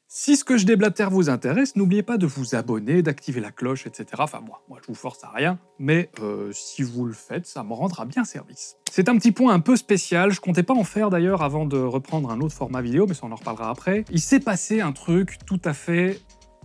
Si ce que je déblatère vous intéresse, n'oubliez pas de vous abonner, d'activer la cloche, etc. Enfin, moi je vous force à rien, mais si vous le faites, ça me rendra bien service. C'est un petit point un peu spécial, je comptais pas en faire d'ailleurs avant de reprendre un autre format vidéo, mais ça on en reparlera après. Il s'est passé un truc tout à fait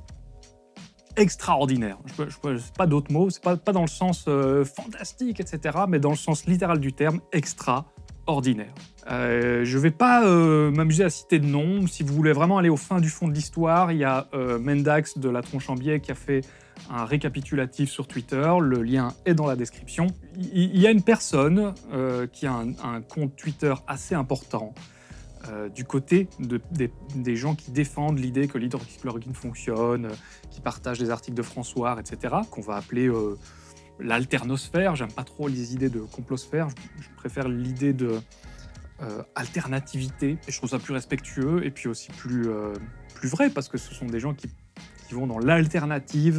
extraordinaire. C'est pas d'autres mots, c'est pas dans le sens fantastique, etc., mais dans le sens littéral du terme, extraordinaire. Je vais pas m'amuser à citer de noms. Si vous voulez vraiment aller au fin du fond de l'histoire, il y a Mendax de la Tronche en Biais qui a fait un récapitulatif sur Twitter. Le lien est dans la description. Il y a une personne qui a un compte Twitter assez important du côté des gens qui défendent l'idée que l'hydroxychloroquine fonctionne, qui partagent des articles de François, etc., qu'on va appeler l'alternosphère. J'aime pas trop les idées de complosphère, je préfère l'idée de alternativité, et je trouve ça plus respectueux et puis aussi plus vrai, parce que ce sont des gens qui vont dans l'alternative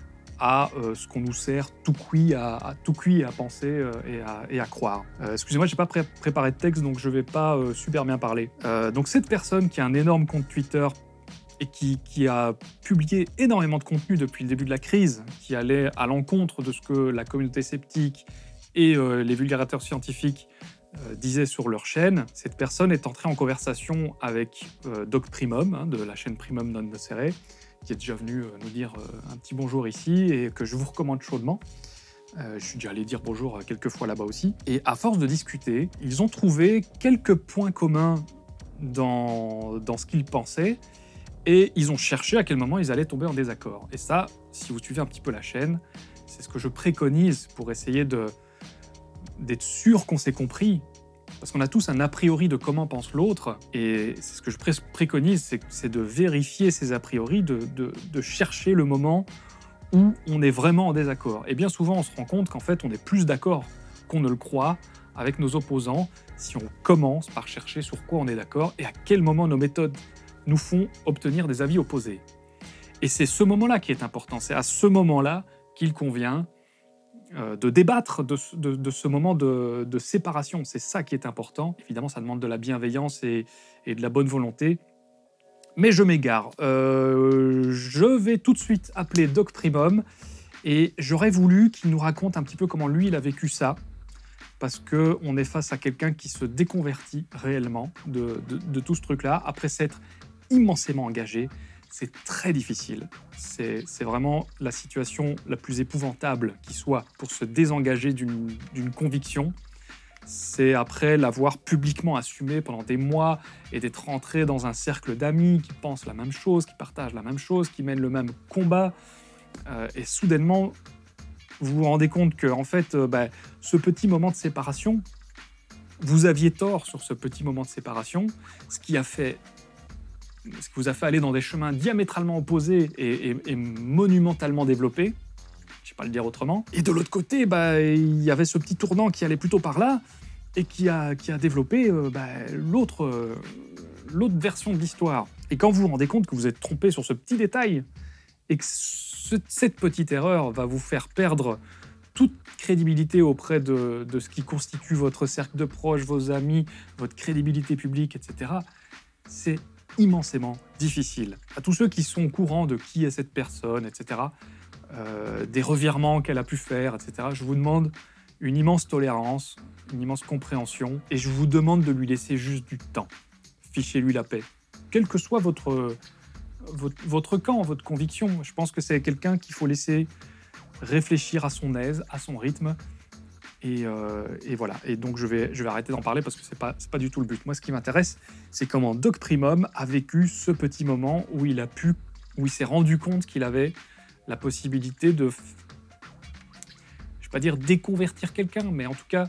à ce qu'on nous sert tout cuit à penser et à croire. Excusez-moi, j'ai pas préparé de texte, donc je vais pas super bien parler. Donc cette personne qui a un énorme compte Twitter et qui a publié énormément de contenu depuis le début de la crise, qui allait à l'encontre de ce que la communauté sceptique et les vulgarisateurs scientifiques disaient sur leur chaîne, cette personne est entrée en conversation avec Doc Primum, de la chaîne Primum Non Nocere, qui est déjà venu nous dire un petit bonjour ici et que je vous recommande chaudement. Je suis déjà allé dire bonjour quelques fois là-bas aussi. Et à force de discuter, ils ont trouvé quelques points communs dans ce qu'ils pensaient et ils ont cherché à quel moment ils allaient tomber en désaccord. Et ça, si vous suivez un petit peu la chaîne, c'est ce que je préconise pour essayer d'être sûr qu'on s'est compris. Parce qu'on a tous un a priori de comment pense l'autre, et c'est ce que je préconise, c'est de vérifier ces a priori, de chercher le moment où on est vraiment en désaccord. Et bien souvent, on se rend compte qu'en fait, on est plus d'accord qu'on ne le croit avec nos opposants si on commence par chercher sur quoi on est d'accord et à quel moment nos méthodes nous font obtenir des avis opposés. Et c'est ce moment-là qui est important, c'est à ce moment-là qu'il convient de débattre de ce moment de séparation. C'est ça qui est important. Évidemment, ça demande de la bienveillance et de la bonne volonté. Mais je m'égare. Je vais tout de suite appeler Doc Primum et j'aurais voulu qu'il nous raconte un petit peu comment lui, il a vécu ça. Parce qu'on est face à quelqu'un qui se déconvertit réellement de tout ce truc-là, après s'être immensément engagé. C'est très difficile. C'est vraiment la situation la plus épouvantable qui soit pour se désengager d'une conviction. C'est après l'avoir publiquement assumé pendant des mois et d'être rentré dans un cercle d'amis qui pensent la même chose, qui partagent la même chose, qui mènent le même combat. Et soudainement, vous vous rendez compte que en fait, ce petit moment de séparation, vous aviez tort sur ce petit moment de séparation, ce qui vous a fait aller dans des chemins diamétralement opposés et monumentalement développés, je ne sais pas le dire autrement. Et de l'autre côté, il y avait ce petit tournant qui allait plutôt par là et qui a développé l'autre version de l'histoire. Et quand vous vous rendez compte que vous êtes trompé sur ce petit détail et que cette petite erreur va vous faire perdre toute crédibilité auprès de ce qui constitue votre cercle de proches, vos amis, votre crédibilité publique, etc., c'est immensément difficile. À tous ceux qui sont au courant de qui est cette personne, etc., des revirements qu'elle a pu faire, etc., je vous demande une immense tolérance, une immense compréhension, et je vous demande de lui laisser juste du temps. Fichez-lui la paix. Quel que soit votre camp, votre conviction, je pense que c'est quelqu'un qu'il faut laisser réfléchir à son aise, à son rythme, et voilà. Et donc je vais arrêter d'en parler parce que c'est pas du tout le but. Moi, ce qui m'intéresse, c'est comment Doc Primum a vécu ce petit moment où il s'est rendu compte qu'il avait la possibilité de, je vais pas dire déconvertir quelqu'un, mais en tout cas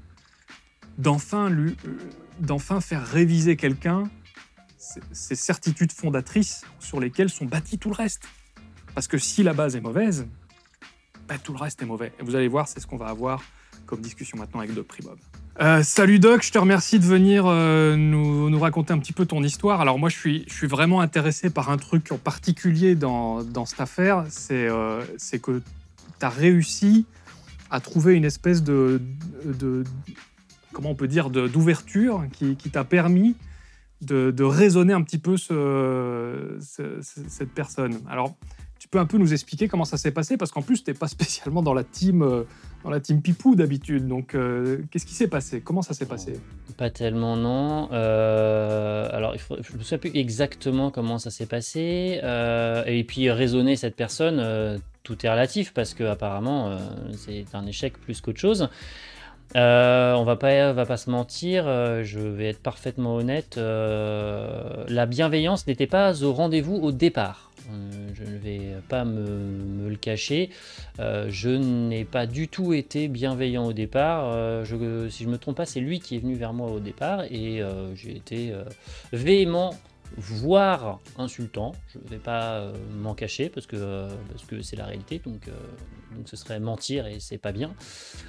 d'enfin faire réviser quelqu'un ces certitudes fondatrices sur lesquelles sont bâtis tout le reste. Parce que si la base est mauvaise, tout le reste est mauvais. Et vous allez voir, c'est ce qu'on va avoir comme discussion maintenant avec Doc Primum. Salut Doc, je te remercie de venir nous raconter un petit peu ton histoire. Alors moi, je suis vraiment intéressé par un truc en particulier dans cette affaire, c'est que tu as réussi à trouver une espèce de comment on peut dire, d'ouverture qui t'a permis de raisonner un petit peu cette personne. Alors, tu peux un peu nous expliquer comment ça s'est passé, parce qu'en plus, tu n'es pas spécialement dans la team Pipou d'habitude. Donc, qu'est-ce qui s'est passé? Comment ça s'est passé? Pas tellement, non. Alors, je me souviens plus exactement comment ça s'est passé. Et puis, raisonner cette personne, tout est relatif parce que apparemment, c'est un échec plus qu'autre chose. On va pas se mentir, je vais être parfaitement honnête, la bienveillance n'était pas au rendez-vous au départ. Je ne vais pas me le cacher. Je n'ai pas du tout été bienveillant au départ. Si je me trompe pas, c'est lui qui est venu vers moi au départ et j'ai été véhément, voire insultant. Je ne vais pas m'en cacher parce que c'est la réalité, donc ce serait mentir et c'est pas bien.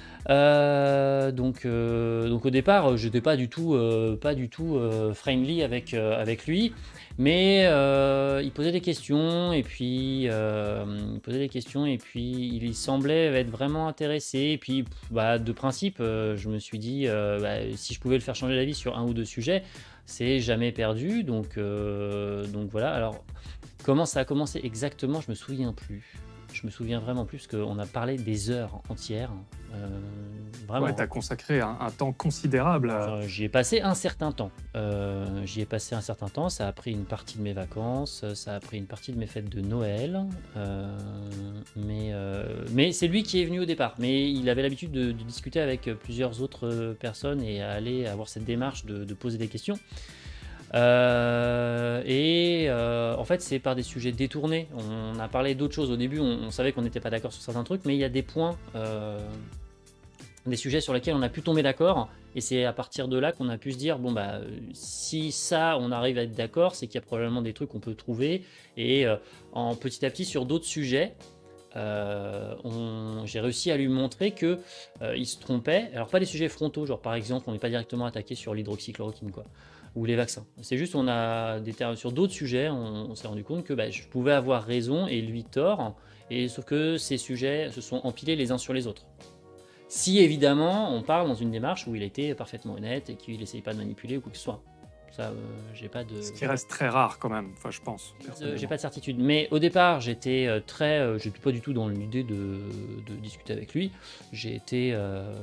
Donc au départ, j'étais pas du tout friendly avec lui, mais il posait des questions et puis il semblait être vraiment intéressé. Et puis de principe, je me suis dit si je pouvais le faire changer d'avis sur un ou deux sujets, c'est jamais perdu. Donc voilà. Alors comment ça a commencé exactement, je me souviens plus. Je me souviens vraiment plus parce qu'on a parlé des heures entières. Vraiment. Ouais, tu as consacré un temps considérable à... J'y ai passé un certain temps. Ça a pris une partie de mes vacances, ça a pris une partie de mes fêtes de Noël. Mais c'est lui qui est venu au départ. Mais il avait l'habitude de discuter avec plusieurs autres personnes et aller avoir cette démarche de poser des questions. En fait, c'est par des sujets détournés. On a parlé d'autres choses au début, on savait qu'on n'était pas d'accord sur certains trucs, mais il y a des points, des sujets sur lesquels on a pu tomber d'accord, et c'est à partir de là qu'on a pu se dire si ça, on arrive à être d'accord, c'est qu'il y a probablement des trucs qu'on peut trouver, et en petit à petit sur d'autres sujets. J'ai réussi à lui montrer que il se trompait. Alors pas des sujets frontaux, genre par exemple on n'est pas directement attaqué sur l'hydroxychloroquine ou les vaccins. C'est juste on a sur d'autres sujets, on s'est rendu compte que je pouvais avoir raison et lui tort, et sauf que ces sujets se sont empilés les uns sur les autres. Si évidemment on parle dans une démarche où il était parfaitement honnête et qu'il n'essayait pas de manipuler ou quoi que ce soit. Ça, j'ai pas de... Ce qui reste très rare quand même, enfin je pense. J'ai pas de certitude, mais au départ j'étais j'étais pas du tout dans l'idée de discuter avec lui. J'ai été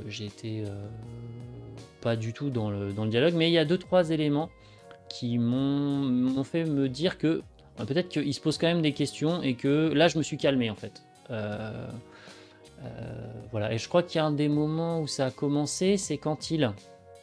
pas du tout dans le dialogue, mais il y a 2-3 éléments qui m'ont fait me dire que peut-être qu'il se pose quand même des questions et que là je me suis calmé en fait. Voilà, et je crois qu'il y a un des moments où ça a commencé, c'est quand il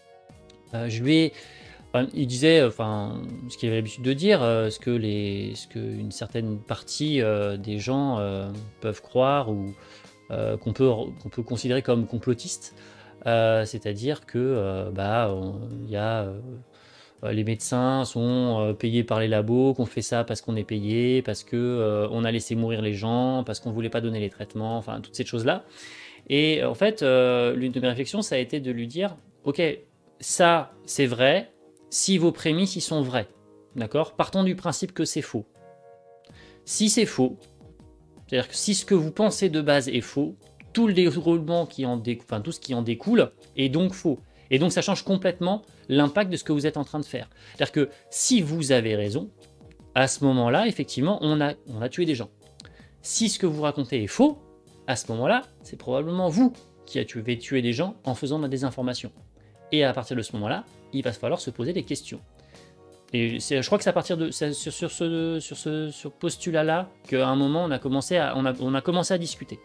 disait ce qu'il avait l'habitude de dire, ce que une certaine partie des gens peuvent croire ou qu'on peut considérer comme complotistes, c'est-à-dire que il y a les médecins sont payés par les labos, qu'on fait ça parce qu'on est payé, parce que on a laissé mourir les gens, parce qu'on voulait pas donner les traitements, enfin toutes ces choses-là. Et en fait, l'une de mes réflexions, ça a été de lui dire, ok, ça c'est vrai, si vos prémices y sont vraies, d'accord ? Partons du principe que c'est faux. Si c'est faux, c'est-à-dire que si ce que vous pensez de base est faux, tout le déroulement tout ce qui en découle est donc faux. Et donc ça change complètement l'impact de ce que vous êtes en train de faire. C'est-à-dire que si vous avez raison, à ce moment-là, effectivement, on a tué des gens. Si ce que vous racontez est faux, à ce moment-là, c'est probablement vous qui avez tué des gens en faisant de la désinformation. Et à partir de ce moment-là, il va falloir se poser des questions. Et je crois que c'est à partir de sur ce postulat-là qu'à un moment on a commencé à discuter.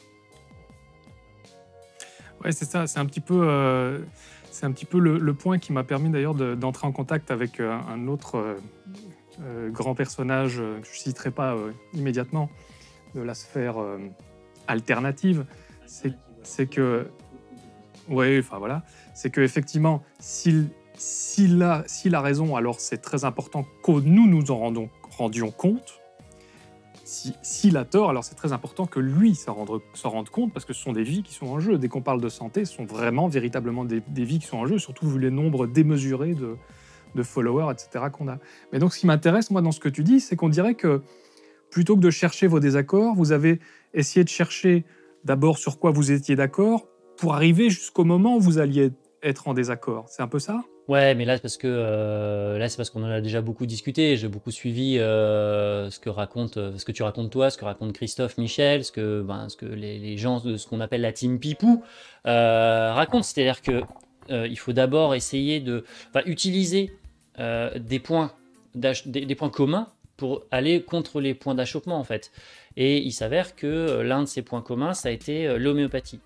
Ouais, c'est ça, c'est un petit peu le point qui m'a permis d'ailleurs d'entrer en contact avec un autre grand personnage que je ne citerai pas immédiatement de la sphère alternative. C'est que, ouais, enfin voilà, c'est que effectivement, s'il a raison, alors c'est très important que nous en rendions compte. S'il a tort, alors c'est très important que lui s'en rende compte, parce que ce sont des vies qui sont en jeu. Dès qu'on parle de santé, ce sont vraiment, véritablement des vies qui sont en jeu, surtout vu les nombres démesurés de followers, etc. qu'on a. Mais donc ce qui m'intéresse, moi, dans ce que tu dis, c'est qu'on dirait que plutôt que de chercher vos désaccords, vous avez essayé de chercher d'abord sur quoi vous étiez d'accord, pour arriver jusqu'au moment où vous alliez être en désaccord. C'est un peu ça ? Ouais, mais là, c'est parce qu'on en a déjà beaucoup discuté. J'ai beaucoup suivi ce que tu racontes toi, ce que raconte Christophe, Michel, ce que les gens de ce qu'on appelle la team Pipou racontent. C'est-à-dire que il faut d'abord essayer enfin, utiliser des points des points communs pour aller contre les points d'achoppement en fait. Et il s'avère que l'un de ces points communs, ça a été l'homéopathie.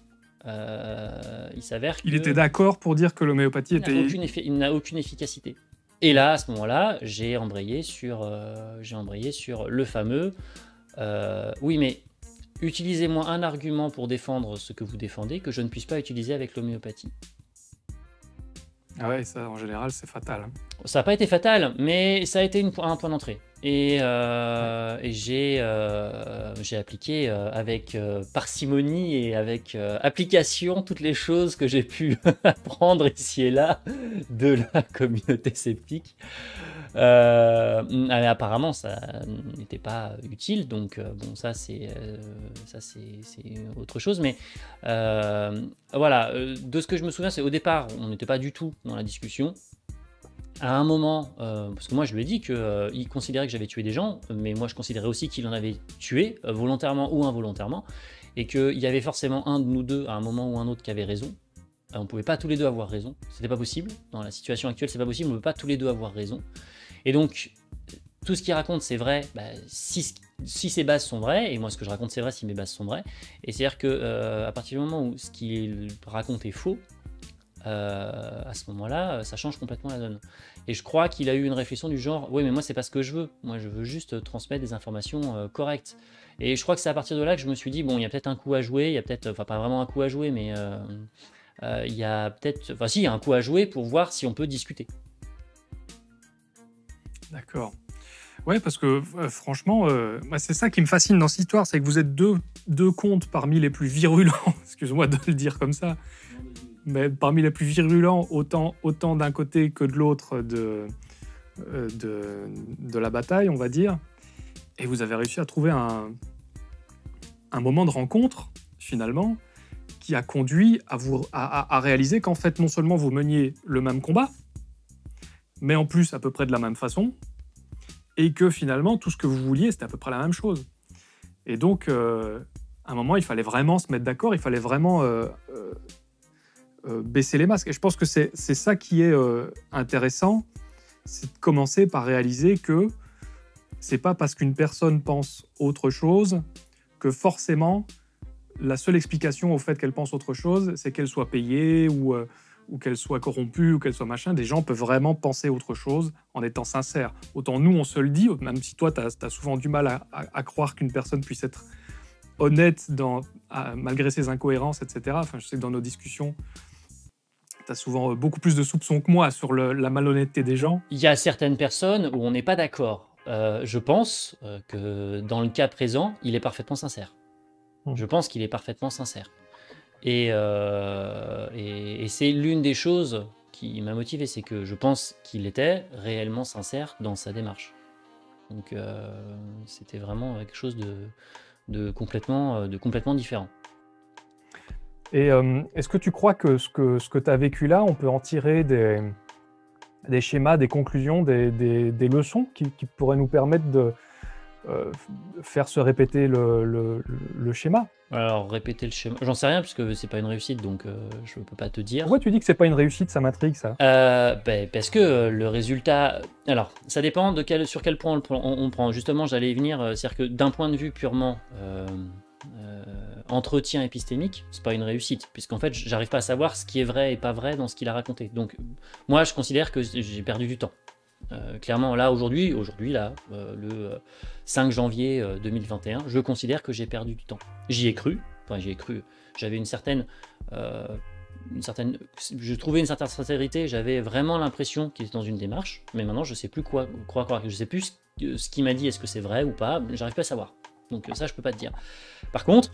Il s'avère Il que était d'accord pour dire que l'homéopathie était... il n'a aucune efficacité. Et là, à ce moment-là, j'ai embrayé sur le fameux oui, mais utilisez-moi un argument pour défendre ce que vous défendez que je ne puisse pas utiliser avec l'homéopathie. Ah ouais, ça, en général, c'est fatal. Ça n'a pas été fatal, mais ça a été un point d'entrée. Et j'ai appliqué avec parcimonie et avec application toutes les choses que j'ai pu apprendre ici et là de la communauté sceptique. Mais apparemment, ça n'était pas utile, donc bon, ça c'est autre chose. Mais voilà, de ce que je me souviens, c'est au départ, on n'était pas du tout dans la discussion. À un moment, parce que moi je lui ai dit qu'il considérait que j'avais tué des gens, mais moi je considérais aussi qu'il en avait tué, volontairement ou involontairement, et qu'il y avait forcément un de nous deux, à un moment ou un autre, qui avait raison. On ne pouvait pas tous les deux avoir raison, c'était pas possible. Dans la situation actuelle, c'est pas possible, on ne peut pas tous les deux avoir raison. Et donc, tout ce qu'il raconte, c'est vrai, si ses bases sont vraies, et moi ce que je raconte c'est vrai si mes bases sont vraies, et c'est-à-dire que à partir du moment où ce qu'il raconte est faux, à ce moment-là, ça change complètement la donne. Et je crois qu'il a eu une réflexion du genre, oui, mais moi, c'est pas ce que je veux. Moi, je veux juste transmettre des informations correctes. Et je crois que c'est à partir de là que je me suis dit, bon, il y a peut-être un coup à jouer, il y a peut-être, enfin, pas vraiment un coup à jouer, mais il y a peut-être, enfin, si, il y a un coup à jouer pour voir si on peut discuter. D'accord. Ouais, parce que franchement, c'est ça qui me fascine dans cette histoire, c'est que vous êtes deux contes parmi les plus virulents, excuse-moi de le dire comme ça, mais parmi les plus virulents, autant d'un côté que de l'autre de la bataille, on va dire. Et vous avez réussi à trouver un moment de rencontre, finalement, qui a conduit à réaliser qu'en fait, non seulement vous meniez le même combat, mais en plus à peu près de la même façon, et que finalement, tout ce que vous vouliez, c'était à peu près la même chose. Et donc, à un moment, il fallait vraiment se mettre d'accord, il fallait vraiment baisser les masques. Et je pense que c'est ça qui est intéressant, c'est de commencer par réaliser que c'est pas parce qu'une personne pense autre chose que forcément la seule explication au fait qu'elle pense autre chose, c'est qu'elle soit payée ou qu'elle soit corrompue ou qu'elle soit machin. Des gens peuvent vraiment penser autre chose en étant sincères. Autant nous, on se le dit, même si toi, tu as souvent du mal à croire qu'une personne puisse être honnête malgré ses incohérences, etc. Enfin, je sais que dans nos discussions, tu as souvent beaucoup plus de soupçons que moi sur la malhonnêteté des gens. Il y a certaines personnes où on n'est pas d'accord. Je pense que dans le cas présent, il est parfaitement sincère. Je pense qu'il est parfaitement sincère. Et c'est l'une des choses qui m'a motivé, c'est que je pense qu'il était réellement sincère dans sa démarche. Donc c'était vraiment quelque chose de complètement différent. Et est-ce que tu crois que ce que tu as vécu là, on peut en tirer des schémas, des conclusions, des leçons qui pourraient nous permettre de faire se répéter le schéma? Alors, répéter le schéma, j'en sais rien puisque c'est pas une réussite, donc je peux pas te dire. Pourquoi tu dis que c'est pas une réussite? Ça m'intrigue, ça. Parce que le résultat... Alors, ça dépend sur quel point on prend. Justement, j'allais y venir, c'est-à-dire que d'un point de vue purement entretien épistémique, c'est pas une réussite, puisqu'en fait, j'arrive pas à savoir ce qui est vrai et pas vrai dans ce qu'il a raconté. Donc, moi, je considère que j'ai perdu du temps. Clairement, là, aujourd'hui, le 5 janvier 2021, je considère que j'ai perdu du temps. J'y ai cru, j'avais une certaine... je trouvais une certaine sincérité, j'avais vraiment l'impression qu'il était dans une démarche, mais maintenant, je sais plus quoi croire, je sais plus ce qu'il m'a dit, est-ce que c'est vrai ou pas, j'arrive pas à savoir. Donc ça, je peux pas te dire. Par contre,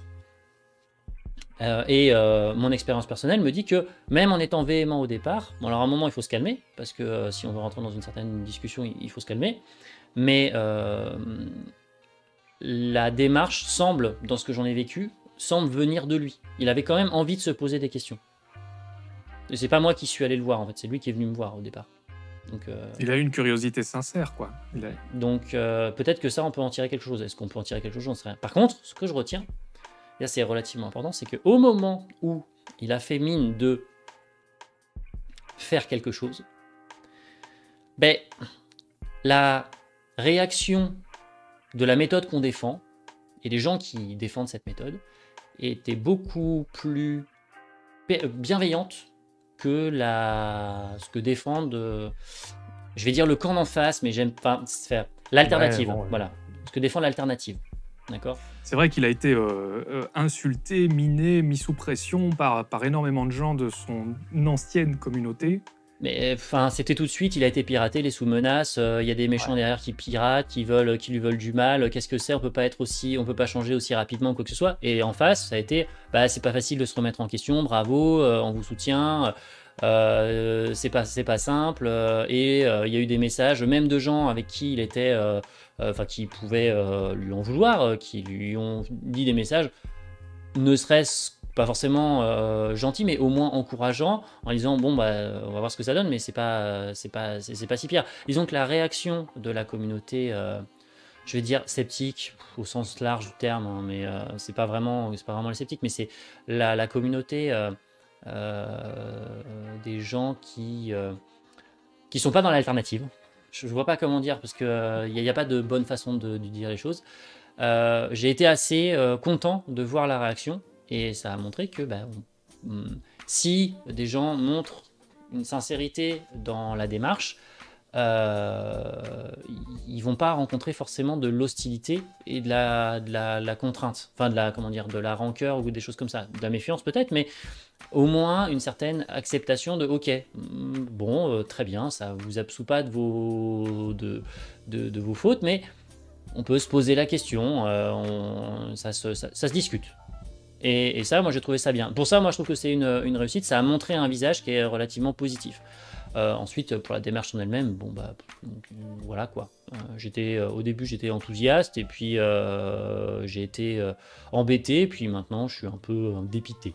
mon expérience personnelle me dit que même en étant véhément au départ, bon alors à un moment il faut se calmer, parce que si on veut rentrer dans une certaine discussion, il faut se calmer, mais la démarche semble, dans ce que j'en ai vécu, semble venir de lui. Il avait quand même envie de se poser des questions. Et c'est pas moi qui suis allé le voir, en fait, c'est lui qui est venu me voir au départ. Donc, Il a eu une curiosité sincère, quoi. peut-être que ça, on peut en tirer quelque chose. Est-ce qu'on peut en tirer quelque chose? J'en sais rien. Par contre, ce que je retiens, et là c'est relativement important, c'est qu'au moment où il a fait mine de faire quelque chose, ben, la réaction de la méthode qu'on défend, et les gens qui défendent cette méthode, était beaucoup plus bienveillante que ce que défendent, je vais dire le camp d'en face, mais j'aime pas faire l'alternative. Ouais, bon, ouais. Voilà, ce que défend l'alternative. D'accord. C'est vrai qu'il a été insulté, miné, mis sous pression par énormément de gens de son ancienne communauté. Mais enfin, c'était tout de suite, il a été piraté, il est sous menace, il y a des méchants derrière qui piratent, qui lui veulent du mal, qu'est-ce que c'est, on peut pas changer aussi rapidement, quoi que ce soit. Et en face, ça a été, c'est pas facile de se remettre en question, bravo, on vous soutient, c'est pas simple, et il y a eu des messages, même de gens avec qui il était, qui pouvaient lui en vouloir, qui lui ont dit des messages, ne serait-ce pas forcément gentil, mais au moins encourageant, en disant bon on va voir ce que ça donne, mais c'est pas si pire. Disons que la réaction de la communauté, je vais dire sceptique au sens large du terme, hein, mais c'est pas vraiment les sceptiques, mais c'est la communauté des gens qui sont pas dans l'alternative. Je vois pas comment dire, parce que il y a pas de bonne façon de dire les choses. J'ai été assez content de voir la réaction. Et ça a montré que si des gens montrent une sincérité dans la démarche, ils vont pas rencontrer forcément de l'hostilité et de la contrainte, enfin de la rancœur ou des choses comme ça, de la méfiance peut-être, mais au moins une certaine acceptation de ok, bon, très bien, ça vous absout pas de vos fautes, mais on peut se poser la question, ça se discute. Et ça, moi, j'ai trouvé ça bien. Pour ça, moi, je trouve que c'est une réussite. Ça a montré un visage qui est relativement positif. Ensuite, pour la démarche en elle-même, voilà quoi. Au début, j'étais enthousiaste, et puis j'ai été embêté, puis maintenant, je suis un peu dépité.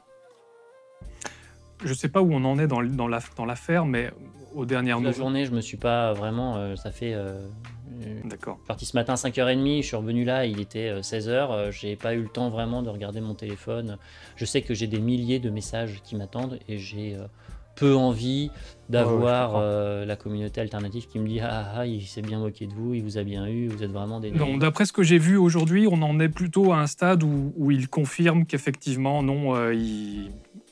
Je sais pas où on en est dans l'affaire, mais aux dernières La journée, je me suis pas vraiment... ça fait... D'accord. Parti ce matin à 5h30, je suis revenu là, il était 16h, j'ai pas eu le temps vraiment de regarder mon téléphone. Je sais que j'ai des milliers de messages qui m'attendent, et j'ai peu envie d'avoir la communauté alternative qui me dit il s'est bien moqué de vous, il vous a bien eu, vous êtes vraiment des... Non, d'après ce que j'ai vu aujourd'hui, on en est plutôt à un stade où il confirme qu'effectivement, non, il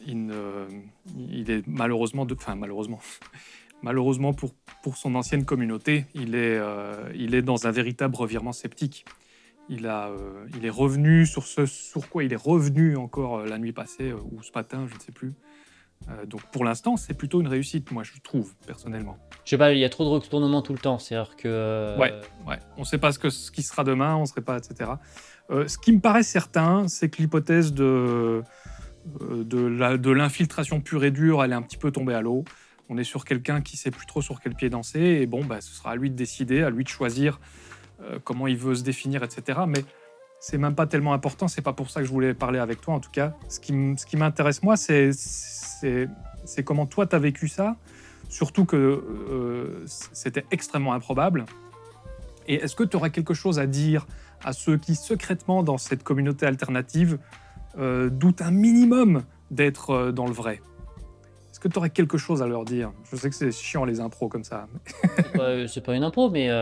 est malheureusement malheureusement pour son ancienne communauté, il est dans un véritable revirement sceptique. Il est revenu sur quoi il est revenu encore la nuit passée ou ce matin, je ne sais plus. Donc pour l'instant, c'est plutôt une réussite, moi je trouve, personnellement. Je sais pas, il y a trop de retournements tout le temps, c'est-à-dire que... Ouais, on ne sait pas ce qui sera demain, on ne sait pas, etc. Ce qui me paraît certain, c'est que l'hypothèse de l'infiltration pure et dure, elle est un petit peu tombée à l'eau. On est sur quelqu'un qui ne sait plus trop sur quel pied danser, et ce sera à lui de décider, à lui de choisir comment il veut se définir, etc. Mais c'est même pas tellement important, c'est pas pour ça que je voulais parler avec toi en tout cas. Ce qui m'intéresse moi, c'est comment toi tu as vécu ça, surtout que c'était extrêmement improbable. Et est-ce que tu aurais quelque chose à dire à ceux qui secrètement dans cette communauté alternative doutent un minimum d'être dans le vrai? Est-ce que tu aurais quelque chose à leur dire? Je sais que c'est chiant les impros comme ça. C'est pas une impro, mais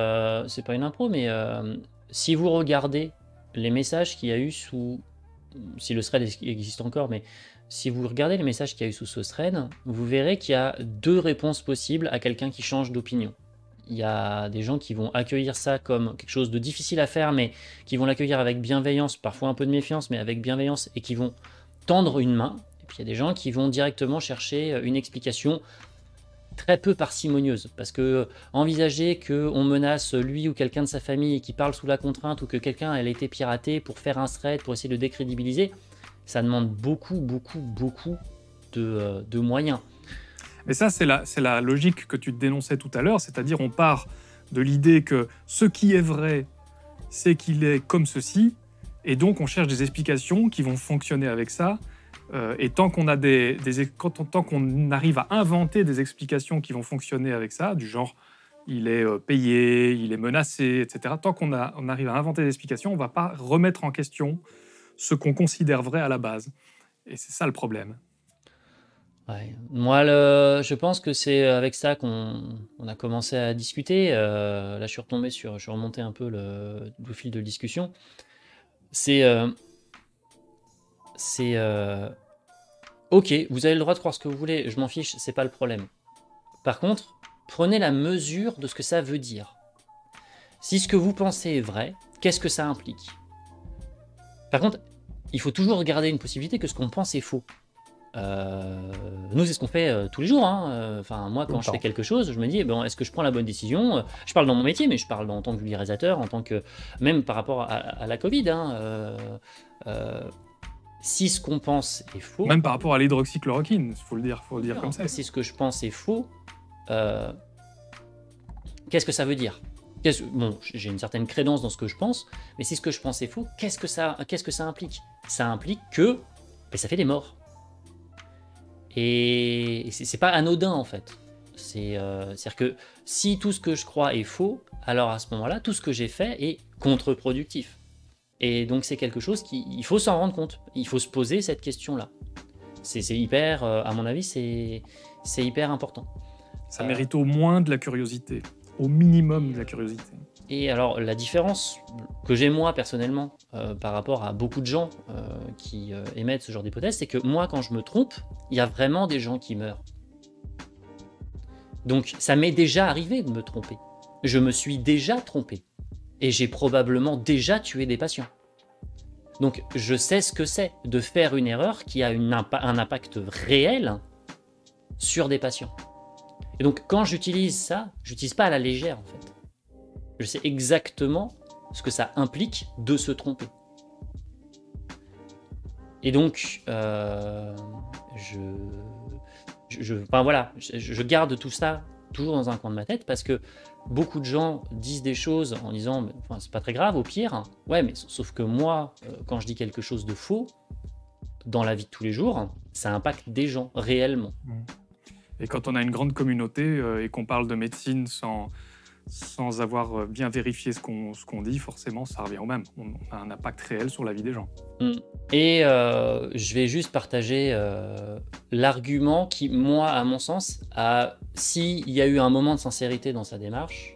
si vous regardez les messages qu'il y a eu si le thread existe encore, mais si vous regardez les messages qu'il y a eu sous ce thread, vous verrez qu'il y a deux réponses possibles à quelqu'un qui change d'opinion. Il y a des gens qui vont accueillir ça comme quelque chose de difficile à faire, mais qui vont l'accueillir avec bienveillance, parfois un peu de méfiance, mais avec bienveillance, et qui vont tendre une main. Et puis il y a des gens qui vont directement chercher une explication très peu parcimonieuse, parce que envisager qu'on menace lui ou quelqu'un de sa famille et qui parle sous la contrainte, ou que quelqu'un ait été piraté pour faire un thread, pour essayer de décrédibiliser, ça demande beaucoup de moyens. Mais ça, c'est la logique que tu dénonçais tout à l'heure, c'est-à-dire on part de l'idée que ce qui est vrai, c'est qu'il est comme ceci, et donc on cherche des explications qui vont fonctionner avec ça, Et tant qu'on a tant qu'on arrive à inventer des explications qui vont fonctionner avec ça, du genre il est payé, il est menacé, etc. Tant qu'on arrive à inventer des explications, on ne va pas remettre en question ce qu'on considère vrai à la base. Et c'est ça le problème. Ouais. Moi, je pense que c'est avec ça qu'on a commencé à discuter. Là, je suis remonté un peu le fil de discussion. C'est, ok, vous avez le droit de croire ce que vous voulez, je m'en fiche, c'est pas le problème. Par contre, prenez la mesure de ce que ça veut dire. Si ce que vous pensez est vrai, qu'est-ce que ça implique? Par contre, il faut toujours garder une possibilité que ce qu'on pense est faux. Nous, c'est ce qu'on fait tous les jours. Enfin, moi, quand je fais quelque chose, je me dis, bon, est-ce que je prends la bonne décision? Je parle dans mon métier, mais je parle en tant que vulgarisateur, en tant que même par rapport à la Covid. Si ce qu'on pense est faux, même par rapport à l'hydroxychloroquine, faut le dire comme ça. Si ce que je pense est faux, qu'est-ce que ça veut dire? Bon, j'ai une certaine crédence dans ce que je pense, mais si ce que je pense est faux, qu'est-ce que ça implique? Ça implique que ça fait des morts. Et c'est pas anodin en fait. C'est-à-dire que si tout ce que je crois est faux, alors à ce moment-là, tout ce que j'ai fait est contre-productif. Et donc c'est quelque chose il faut s'en rendre compte. Il faut se poser cette question-là. C'est hyper, à mon avis, c'est hyper important. Ça mérite au moins de la curiosité, au minimum de la curiosité. Et alors la différence que j'ai moi personnellement par rapport à beaucoup de gens qui émettent ce genre d'hypothèse, c'est que moi quand je me trompe, il y a vraiment des gens qui meurent. Donc ça m'est déjà arrivé de me tromper. Je me suis déjà trompé. Et j'ai probablement déjà tué des patients. Donc je sais ce que c'est de faire une erreur qui a un impact réel sur des patients. Et donc quand j'utilise ça, j'utilise pas à la légère en fait. Je sais exactement ce que ça implique de se tromper. Et donc, je garde tout ça toujours dans un coin de ma tête parce que beaucoup de gens disent des choses en disant c'est pas très grave, au pire. Ouais, mais sauf que moi, quand je dis quelque chose de faux, dans la vie de tous les jours, ça impacte des gens réellement. Et quand on a une grande communauté et qu'on parle de médecine sans avoir bien vérifié ce qu'on dit, forcément, ça revient au même. On a un impact réel sur la vie des gens. Et je vais juste partager l'argument qui, moi, à mon sens, s'il y a eu un moment de sincérité dans sa démarche,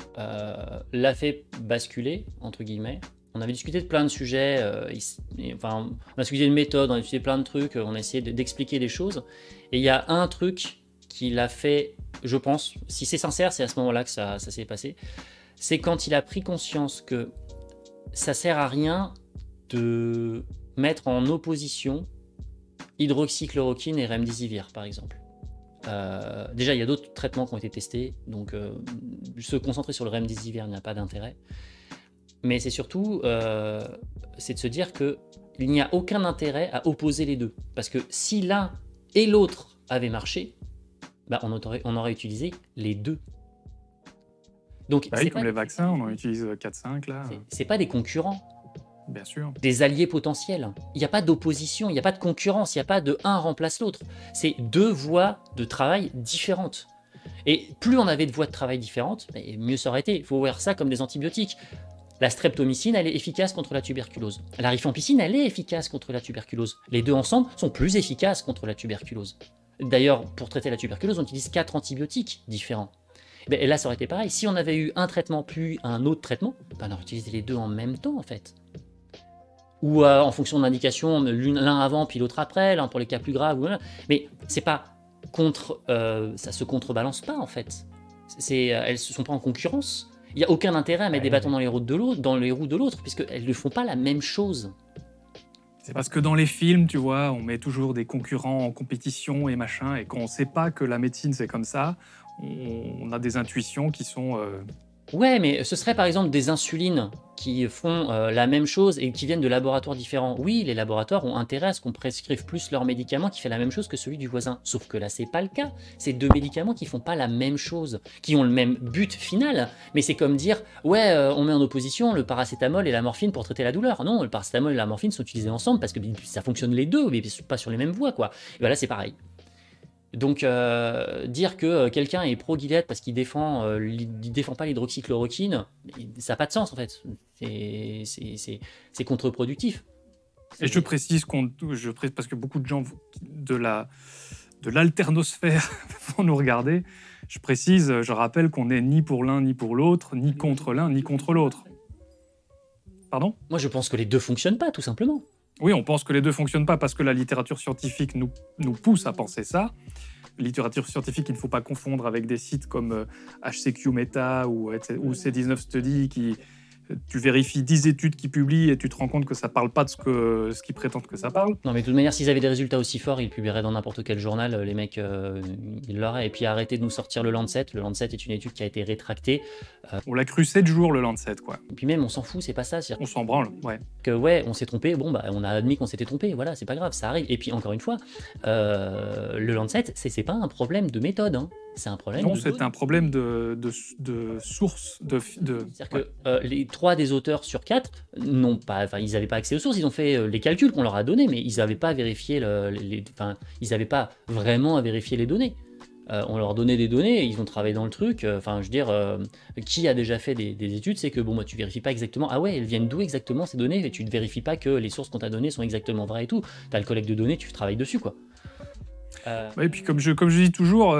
l'a fait basculer, entre guillemets. On avait discuté de plein de sujets, on a discuté de méthodes, on a discuté de plein de trucs, on a essayé d'expliquer des choses. Et il y a un truc qui l'a fait, je pense, si c'est sincère, c'est à ce moment-là que ça s'est passé, c'est quand il a pris conscience que ça sert à rien de mettre en opposition hydroxychloroquine et remdesivir, par exemple. Déjà, il y a d'autres traitements qui ont été testés, donc se concentrer sur le remdesivir n'a pas d'intérêt. Mais c'est surtout c'est de se dire qu'il n'y a aucun intérêt à opposer les deux. Parce que si l'un et l'autre avaient marché, on aurait utilisé les deux. Donc, oui, comme les vaccins, on en utilise 4-5 là. C'est pas des concurrents. Bien sûr. Des alliés potentiels. Il n'y a pas d'opposition, il n'y a pas de concurrence, il n'y a pas de un remplace l'autre. C'est deux voies de travail différentes. Et plus on avait de voies de travail différentes, mieux ça aurait été. Il faut voir ça comme des antibiotiques. La streptomycine, elle est efficace contre la tuberculose. La rifampicine, elle est efficace contre la tuberculose. Les deux ensemble sont plus efficaces contre la tuberculose. D'ailleurs, pour traiter la tuberculose, on utilise 4 antibiotiques différents. Et là, ça aurait été pareil. Si on avait eu un traitement puis un autre traitement, on aurait utilisé les deux en même temps, en fait. Ou en fonction de l'indication, l'un avant puis l'autre après, l'un pour les cas plus graves. Mais c'est pas ça se contrebalance pas, en fait. Elles ne sont pas en concurrence. Il n'y a aucun intérêt à mettre des bâtons dans les roues de l'autre, puisqu'elles ne font pas la même chose. C'est parce que dans les films, tu vois, on met toujours des concurrents en compétition et machin, et quand on ne sait pas que la médecine c'est comme ça, on a des intuitions qui sont Ouais, mais ce serait par exemple des insulines qui font la même chose et qui viennent de laboratoires différents. Oui, les laboratoires ont intérêt à ce qu'on prescrive plus leur médicament qui fait la même chose que celui du voisin. Sauf que là, c'est pas le cas. C'est deux médicaments qui font pas la même chose, qui ont le même but final. Mais c'est comme dire, ouais, on met en opposition le paracétamol et la morphine pour traiter la douleur. Non, le paracétamol et la morphine sont utilisés ensemble parce que ça fonctionne les deux, mais pas sur les mêmes voies, quoi. Et ben là, c'est pareil. Donc dire que quelqu'un est pro-Gilead parce qu'il défend pas l'hydroxychloroquine, ça n'a pas de sens en fait. C'est contre-productif. Et je précise parce que beaucoup de gens de l'alternosphère vont nous regarder. Je rappelle qu'on n'est ni pour l'un ni pour l'autre, ni contre l'un ni contre l'autre. Pardon ? Moi je pense que les deux fonctionnent pas, tout simplement. Oui, on pense que les deux fonctionnent pas parce que la littérature scientifique nous pousse à penser ça. Littérature scientifique, il ne faut pas confondre avec des sites comme HCQ Meta ou C19 Study qui tu vérifies 10 études qui publient et tu te rends compte que ça ne parle pas de ce qu'ils prétendent que ça parle. Non, mais de toute manière, s'ils avaient des résultats aussi forts, ils publieraient dans n'importe quel journal. Les mecs, ils l'auraient. Et puis arrêtez de nous sortir le Lancet. Le Lancet est une étude qui a été rétractée. On l'a cru 7 jours, le Lancet, quoi. Et puis même, on s'en fout, c'est pas ça. On s'en branle, ouais. Ouais, on s'est trompé. Bon, bah, on a admis qu'on s'était trompé. Voilà, c'est pas grave, ça arrive. Et puis encore une fois, le Lancet, c'est pas un problème de méthode. Hein. C'est un problème. Non, c'est un problème de source. C'est-à-dire que les 3 des auteurs sur 4 n'ont pas, enfin, ils n'avaient pas accès aux sources. Ils ont fait les calculs qu'on leur a donnés, mais ils n'avaient pas vérifié ils n'avaient pas vraiment à vérifier les données. On leur donnait des données, ils ont travaillé dans le truc. Enfin, je veux dire, qui a déjà fait des études, c'est que bon, bah, tu vérifies pas exactement. Ah ouais, elles viennent d'où exactement ces données et tu ne vérifies pas que les sources qu'on t'a données sont exactement vraies et tout. Tu as le collecte de données, tu travailles dessus, quoi. Et puis comme je dis toujours,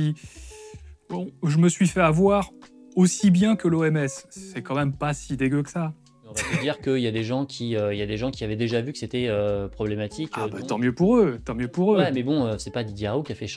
je me suis fait avoir aussi bien que l'OMS, c'est quand même pas si dégueu que ça. On va te dire qu'il y a des gens qui avaient déjà vu que c'était problématique. Tant mieux pour eux, Ouais, mais bon, c'est pas Didier Raoult qui a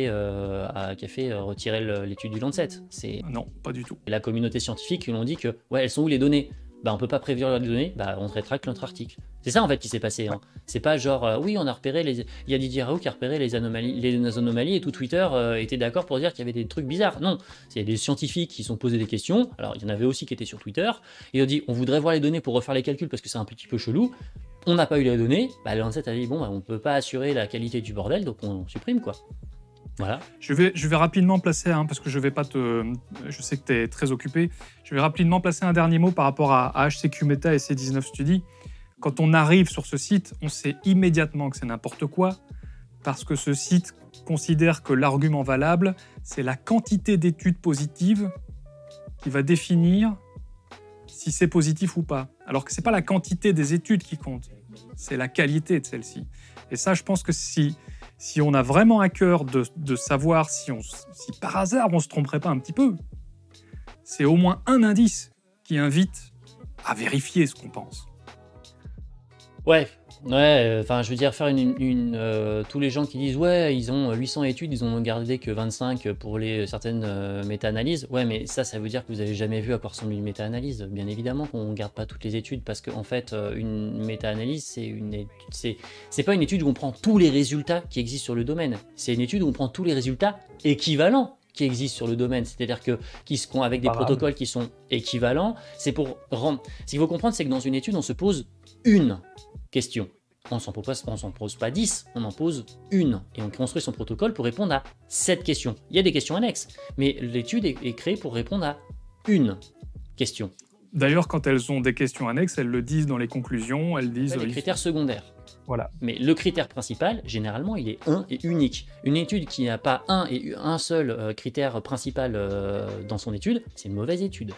fait retirer l'étude du Lancet. Non, pas du tout. Et la communauté scientifique, ils l'ont dit que, ouais, elles sont où les données ? Bah, on peut pas prévenir les données, bah, on rétracte notre article. C'est ça en fait qui s'est passé. Hein. C'est pas genre, oui, on a repéré il y a Didier Raoult qui a repéré les anomalies et tout Twitter était d'accord pour dire qu'il y avait des trucs bizarres. Non, il y a des scientifiques qui se sont posés des questions. Alors, il y en avait aussi qui étaient sur Twitter. Et ils ont dit, on voudrait voir les données pour refaire les calculs parce que c'est un petit peu chelou. On n'a pas eu les données. Bah, le Lancet a dit, bon, bah, on peut pas assurer la qualité du bordel, donc on supprime quoi. Voilà. Je vais rapidement placer, parce que je sais que tu es très occupé, je vais rapidement placer un dernier mot par rapport à HCQ Meta et C19 Study. Quand on arrive sur ce site, on sait immédiatement que c'est n'importe quoi, parce que ce site considère que l'argument valable, c'est la quantité d'études positives qui va définir si c'est positif ou pas. Alors que ce n'est pas la quantité des études qui compte, c'est la qualité de celle-ci. Et ça, je pense que si on a vraiment à cœur de savoir si par hasard on ne se tromperait pas un petit peu, c'est au moins un indice qui invite à vérifier ce qu'on pense. Ouais, je veux dire, faire tous les gens qui disent ouais, ils ont 800 études, ils ont gardé que 25 pour certaines méta-analyses. Ouais, mais ça veut dire que vous avez jamais vu à quoi ressemble une méta-analyse. Bien évidemment qu'on garde pas toutes les études parce qu'en fait, une méta-analyse, c'est pas une étude où on prend tous les résultats qui existent sur le domaine. C'est une étude où on prend tous les résultats équivalents qui existent sur le domaine, c'est-à-dire avec des protocoles qui sont équivalents. Ce qu'il faut comprendre, c'est que dans une étude, on se pose une question. On s'en pose pas 10, on en pose une. Et on construit son protocole pour répondre à cette question. Il y a des questions annexes, mais l'étude est créée pour répondre à une question. D'ailleurs, quand elles ont des questions annexes, elles le disent dans les conclusions, elles disent... les critères secondaires. Voilà. Mais le critère principal, généralement, il est un et unique. Une étude qui n'a pas un seul critère principal dans son étude, c'est une mauvaise étude.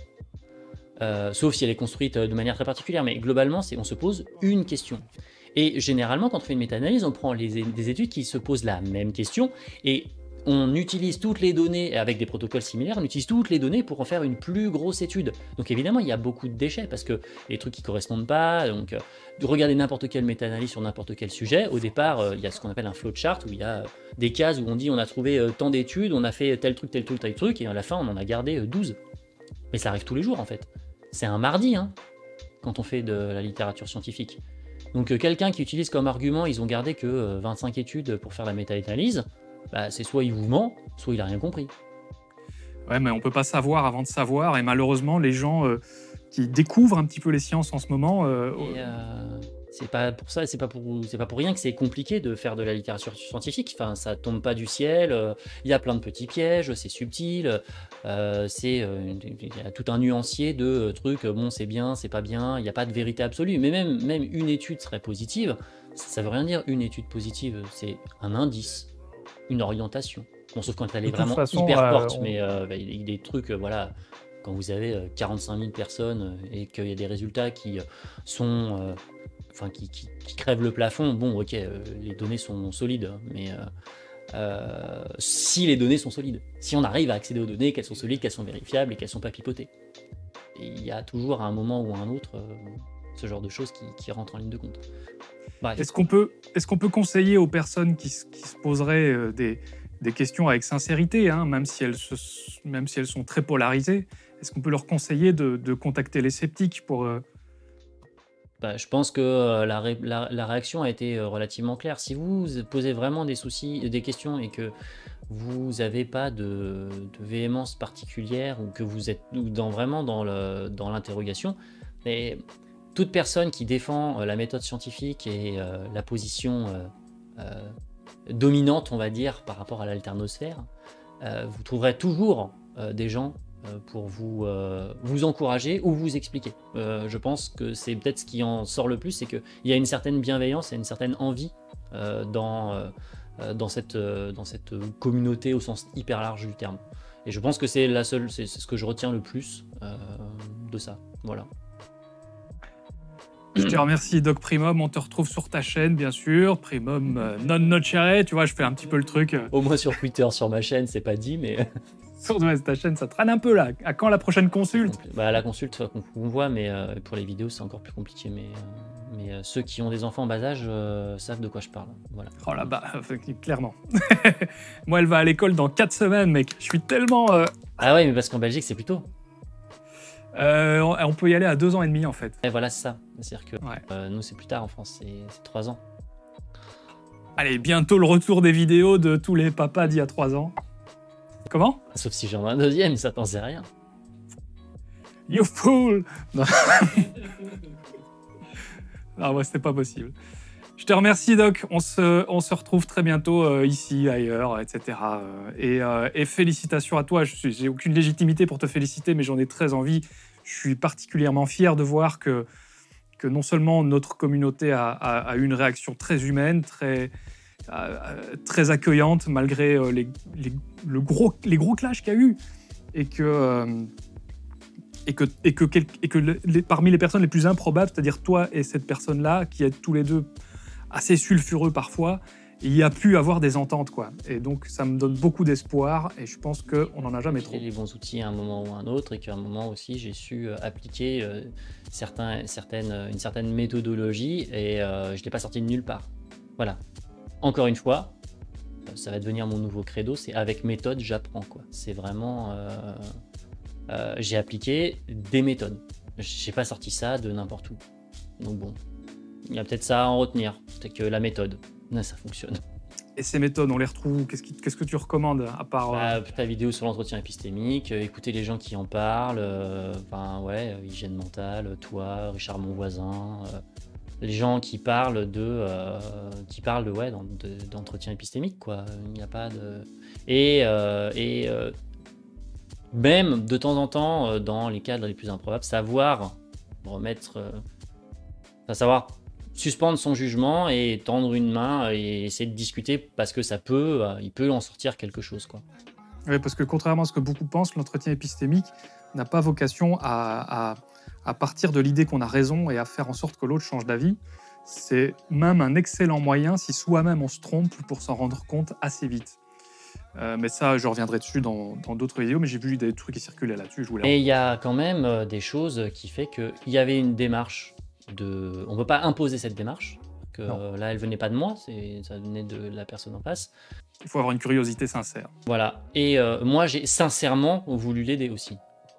Sauf si elle est construite de manière très particulière, mais globalement, on se pose une question. Et généralement, quand on fait une méta-analyse, on prend des études qui se posent la même question, et on utilise toutes les données, avec des protocoles similaires, on utilise toutes les données pour en faire une plus grosse étude. Donc évidemment, il y a beaucoup de déchets, parce que les trucs qui ne correspondent pas, donc regardez n'importe quelle méta-analyse sur n'importe quel sujet, au départ, il y a ce qu'on appelle un flowchart, où il y a des cases où on dit on a trouvé tant d'études, on a fait tel truc, et à la fin, on en a gardé 12. Mais ça arrive tous les jours, en fait. C'est un mardi, quand on fait de la littérature scientifique. Donc quelqu'un qui utilise comme argument, ils ont gardé que 25 études pour faire la méta-analyse, bah, c'est soit il vous ment, soit il a rien compris. Ouais, mais on peut pas savoir avant de savoir, et malheureusement, les gens qui découvrent un petit peu les sciences en ce moment, Et c'est pas pour ça, c'est pas pour rien que c'est compliqué de faire de la littérature scientifique. Enfin, ça tombe pas du ciel. Il y a plein de petits pièges, c'est subtil. Il y a tout un nuancier de trucs. Bon, c'est bien, c'est pas bien. Il n'y a pas de vérité absolue. Mais même une étude serait positive. Ça veut rien dire une étude positive. C'est un indice, une orientation. Bon, sauf quand elle de est toute vraiment façon, hyper forte. Mais il y a des trucs, voilà. Quand vous avez 45 000 personnes et qu'il y a des résultats qui sont qui crèvent le plafond, bon, ok, les données sont solides, hein, mais si les données sont solides, si on arrive à accéder aux données, qu'elles sont solides, qu'elles sont vérifiables et qu'elles sont pas pipotées. Et il y a toujours à un moment ou à un autre ce genre de choses qui rentrent en ligne de compte. Bref. est-ce qu'on peut conseiller aux personnes qui se poseraient des questions avec sincérité, hein, même si elles sont très polarisées, est-ce qu'on peut leur conseiller de contacter les sceptiques pour... Je pense que la réaction a été relativement claire. Si vous posez vraiment des questions et que vous n'avez pas de véhémence particulière ou que vous êtes vraiment dans l'interrogation, mais toute personne qui défend la méthode scientifique et la position dominante, on va dire, par rapport à l'alternosphère, vous trouverez toujours des gens pour vous encourager ou vous expliquer. Je pense que c'est peut-être ce qui en sort le plus, c'est qu'il y a une certaine bienveillance et une certaine envie dans cette communauté au sens hyper large du terme. Et je pense que c'est ce que je retiens le plus de ça. Voilà. Je te remercie, Doc Primum. On te retrouve sur ta chaîne, bien sûr. Primum non nocere. Tu vois, je fais un petit peu le truc. Au moins sur Twitter, sur ma chaîne, c'est pas dit, mais... Sur ta chaîne, ça traîne un peu, là. À quand la prochaine consulte? La consulte, on voit, mais pour les vidéos, c'est encore plus compliqué. Mais ceux qui ont des enfants en bas âge savent de quoi je parle. Voilà. Oh là, clairement. Moi, elle va à l'école dans 4 semaines, mec. Je suis tellement... Ah ouais, mais parce qu'en Belgique, c'est plus tôt. On peut y aller à 2 ans et demi, en fait. Et voilà, c'est ça. C'est-à-dire que ouais. Nous, c'est plus tard en France, c'est 3 ans. Allez, bientôt le retour des vidéos de tous les papas d'il y a 3 ans. Comment? Sauf si j'en ai un deuxième, ça t'en sait rien. You fool! Non, ouais, c'était pas possible. Je te remercie, Doc. On se retrouve très bientôt ici, ailleurs, etc. Et félicitations à toi. J'ai aucune légitimité pour te féliciter, mais j'en ai très envie. Je suis particulièrement fier de voir que non seulement notre communauté a eu une réaction très humaine, très accueillante, malgré les gros clashs qu'il y a eu, et que parmi les personnes les plus improbables, c'est-à-dire toi et cette personne-là, qui êtes tous les deux assez sulfureux parfois, il y a pu avoir des ententes, quoi. Et donc, ça me donne beaucoup d'espoir, et je pense qu'on n'en a jamais trop. J'ai les bons outils à un moment ou à un autre, et qu'à un moment aussi, j'ai su appliquer une certaine méthodologie, et je ne l'ai pas sorti de nulle part. Voilà. Encore une fois, ça va devenir mon nouveau credo, c'est avec méthode, j'apprends, quoi. C'est vraiment... j'ai appliqué des méthodes. J'ai pas sorti ça de n'importe où. Donc bon, il y a peut-être ça à en retenir. C'est que la méthode, ça fonctionne. Et ces méthodes, on les retrouve où? Qu'est-ce que tu recommandes, à part... Ta vidéo sur l'entretien épistémique, écouter les gens qui en parlent, hygiène mentale, toi, Richard Monvoisin, les gens qui parlent d'entretien épistémique, quoi. Il n'y a pas de... Même de temps en temps, dans les cadres les plus improbables, savoir suspendre son jugement et tendre une main et essayer de discuter parce que il peut en sortir quelque chose, quoi. Oui, parce que contrairement à ce que beaucoup pensent, l'entretien épistémique n'a pas vocation à partir de l'idée qu'on a raison et à faire en sorte que l'autre change d'avis. C'est même un excellent moyen, si soi-même on se trompe, pour s'en rendre compte assez vite. Mais ça, je reviendrai dessus dans d'autres vidéos, mais j'ai vu des trucs qui circulaient là-dessus. Et il y a quand même des choses qui fait qu'il y avait une démarche de... On ne peut pas imposer cette démarche, que là, elle venait pas de moi, ça venait de la personne en face. Il faut avoir une curiosité sincère. Voilà. Et moi, j'ai sincèrement voulu l'aider aussi.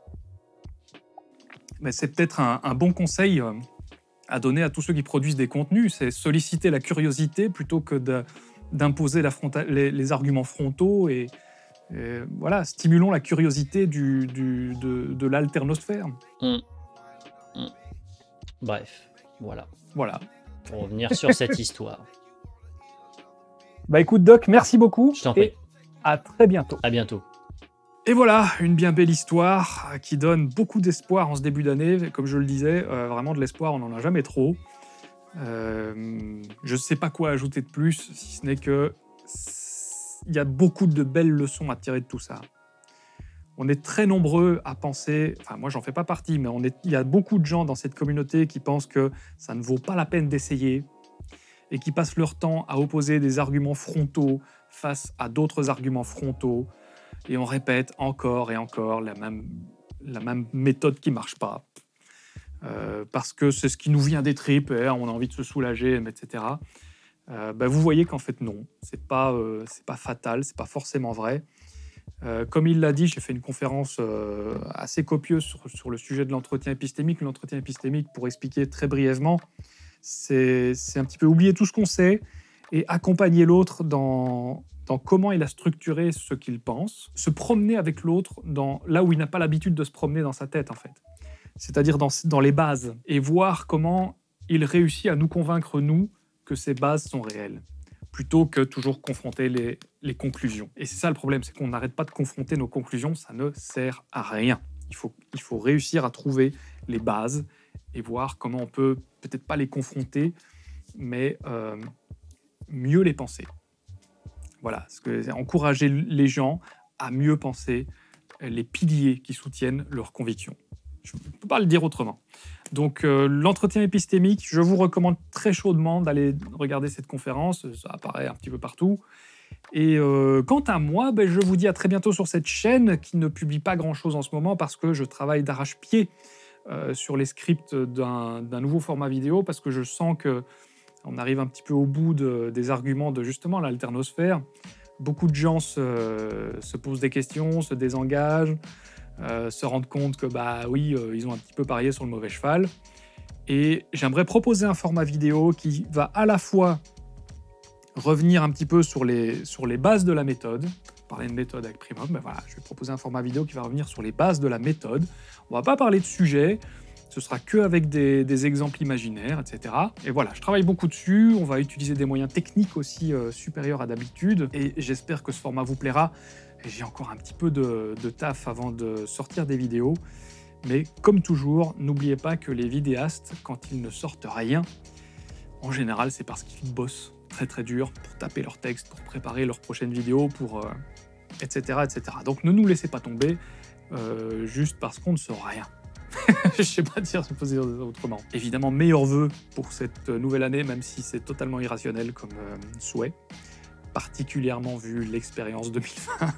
Mais c'est peut-être un bon conseil à donner à tous ceux qui produisent des contenus, c'est solliciter la curiosité plutôt que d'imposer les arguments frontaux et Voilà, stimulons la curiosité de l'alternosphère. Mmh. Mmh. Bref, voilà. Voilà. Pour revenir sur cette histoire. Bah écoute Doc, merci beaucoup. Je t'en prie. Et à très bientôt. À bientôt. Et voilà, une bien belle histoire qui donne beaucoup d'espoir en ce début d'année. Comme je le disais, vraiment de l'espoir, on n'en a jamais trop. Je ne sais pas quoi ajouter de plus, si ce n'est que il y a beaucoup de belles leçons à tirer de tout ça. On est très nombreux à penser, enfin moi j'en fais pas partie, mais il y a beaucoup de gens dans cette communauté qui pensent que ça ne vaut pas la peine d'essayer et qui passent leur temps à opposer des arguments frontaux face à d'autres arguments frontaux. Et on répète encore et encore la même méthode qui ne marche pas. Parce que c'est ce qui nous vient des tripes, et on a envie de se soulager, etc. Vous voyez qu'en fait non, c'est pas fatal, c'est pas forcément vrai. Comme il l'a dit, j'ai fait une conférence assez copieuse sur le sujet de l'entretien épistémique. L'entretien épistémique, pour expliquer très brièvement, c'est un petit peu oublier tout ce qu'on sait et accompagner l'autre dans comment il a structuré ce qu'il pense, se promener avec l'autre là où il n'a pas l'habitude de se promener dans sa tête, en fait. C'est-à-dire dans les bases, et voir comment il réussit à nous convaincre, nous, que ces bases sont réelles, plutôt que toujours confronter les conclusions. Et c'est ça le problème, c'est qu'on n'arrête pas de confronter nos conclusions, ça ne sert à rien. Il faut réussir à trouver les bases et voir comment on peut, peut-être pas les confronter, mais mieux les penser. Voilà, encourager les gens à mieux penser les piliers qui soutiennent leurs convictions. Je ne peux pas le dire autrement. Donc, l'entretien épistémique, je vous recommande très chaudement d'aller regarder cette conférence. Ça apparaît un petit peu partout. Et quant à moi, je vous dis à très bientôt sur cette chaîne qui ne publie pas grand-chose en ce moment parce que je travaille d'arrache-pied sur les scripts d'un nouveau format vidéo parce que je sens qu'on arrive un petit peu au bout des arguments de justement l'alternosphère. Beaucoup de gens se posent des questions, se désengagent, se rendent compte que ils ont un petit peu parié sur le mauvais cheval. Et j'aimerais proposer un format vidéo qui va à la fois revenir un petit peu sur les bases de la méthode. Parler de méthode avec Primum, je vais proposer un format vidéo qui va revenir sur les bases de la méthode. On va pas parler de sujet, ce sera que avec des exemples imaginaires, etc. Et voilà, je travaille beaucoup dessus, on va utiliser des moyens techniques aussi supérieurs à d'habitude, et j'espère que ce format vous plaira. J'ai encore un petit peu de taf avant de sortir des vidéos, mais comme toujours, n'oubliez pas que les vidéastes, quand ils ne sortent rien, en général, c'est parce qu'ils bossent très très dur pour taper leur texte, pour préparer leur prochaine vidéo, etc., etc. Donc ne nous laissez pas tomber juste parce qu'on ne sort rien. Je sais pas dire autrement. Évidemment, meilleurs vœux pour cette nouvelle année, même si c'est totalement irrationnel comme souhait, particulièrement vu l'expérience 2020.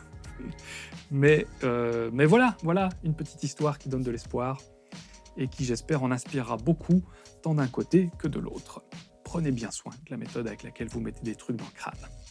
Mais voilà, une petite histoire qui donne de l'espoir et qui, j'espère, en inspirera beaucoup, tant d'un côté que de l'autre. Prenez bien soin de la méthode avec laquelle vous mettez des trucs dans le crâne.